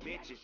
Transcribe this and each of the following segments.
bitches.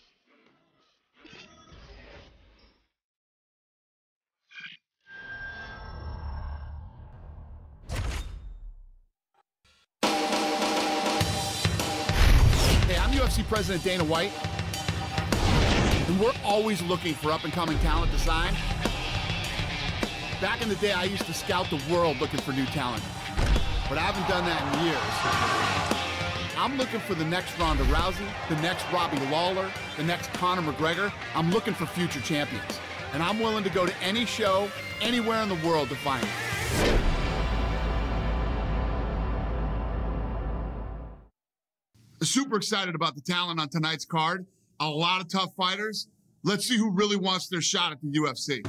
Hey, I'm UFC President Dana White, and we're always looking for up-and-coming talent to sign. Back in the day, I used to scout the world looking for new talent, but I haven't done that in years. I'm looking for the next Ronda Rousey, the next Robbie Lawler, the next Conor McGregor. I'm looking for future champions, and I'm willing to go to any show, anywhere in the world to find them. Super excited about the talent on tonight's card. A lot of tough fighters. Let's see who really wants their shot at the UFC.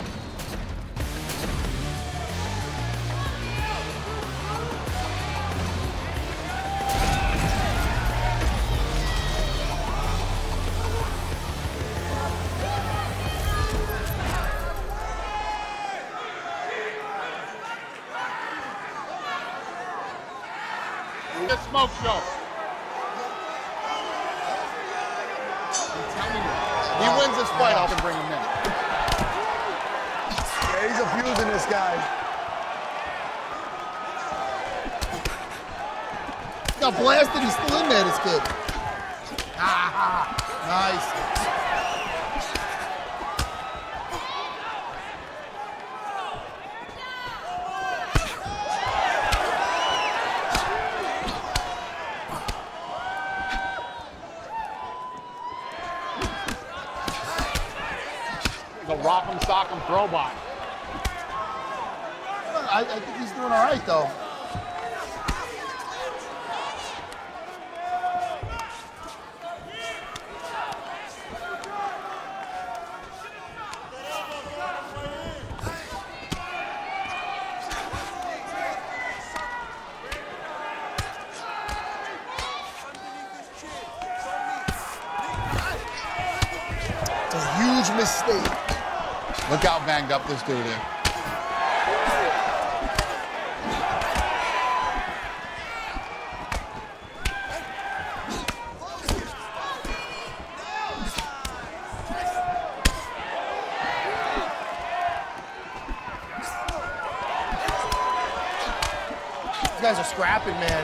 The smoke show. He wins this fight, I can bring him in. Yeah, he's abusing this guy. He got blasted, he's still in there, this kid. Nice. The rock'em sock'em throwback. I think he's doing all right, though. It's a huge mistake. Look how banged up this dude is. These guys are scrapping, man.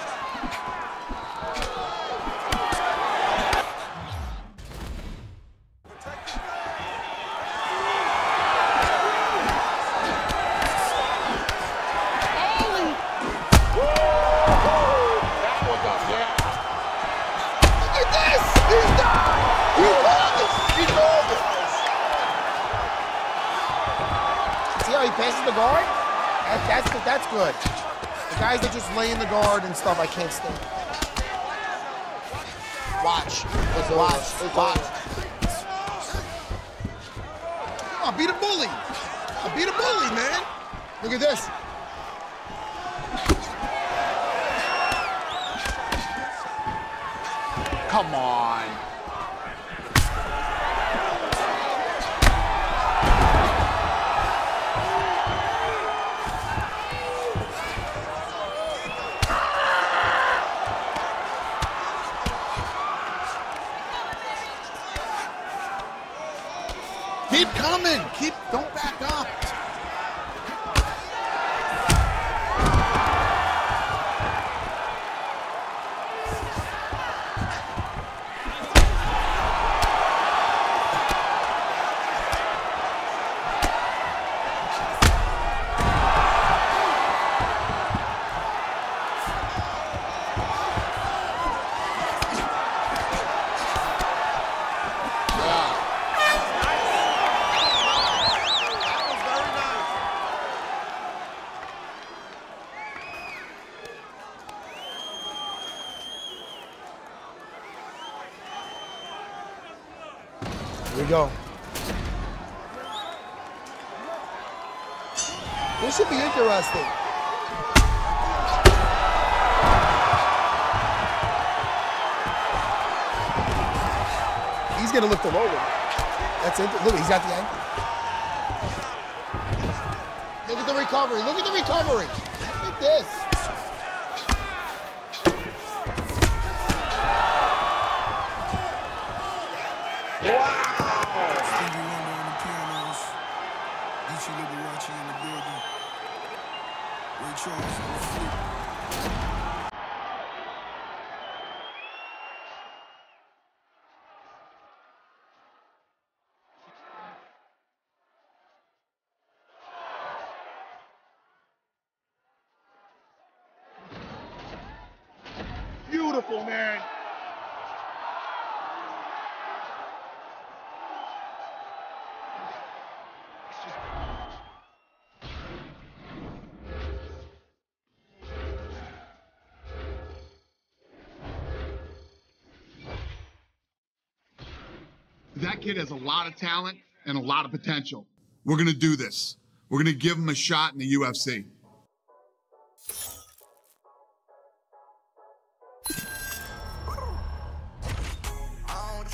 He passes the guard. That's good. The guys that just lay in the guard and stuff, I can't stand. Watch. Watch. Come on, beat a bully. Beat a bully, man. Look at this. Come on. Keep coming. Don't back up. Here we go. This should be interesting. He's gonna lift him over. That's it. Look, he's got the ankle. Look at the recovery. Look at the recovery. Look at this. Stevie Wonder on the pianos. Gucci Liberace in the building. Ray Charles on the flute. Beautiful, man. That kid has a lot of talent and a lot of potential. We're going to do this. We're going to give him a shot in the UFC.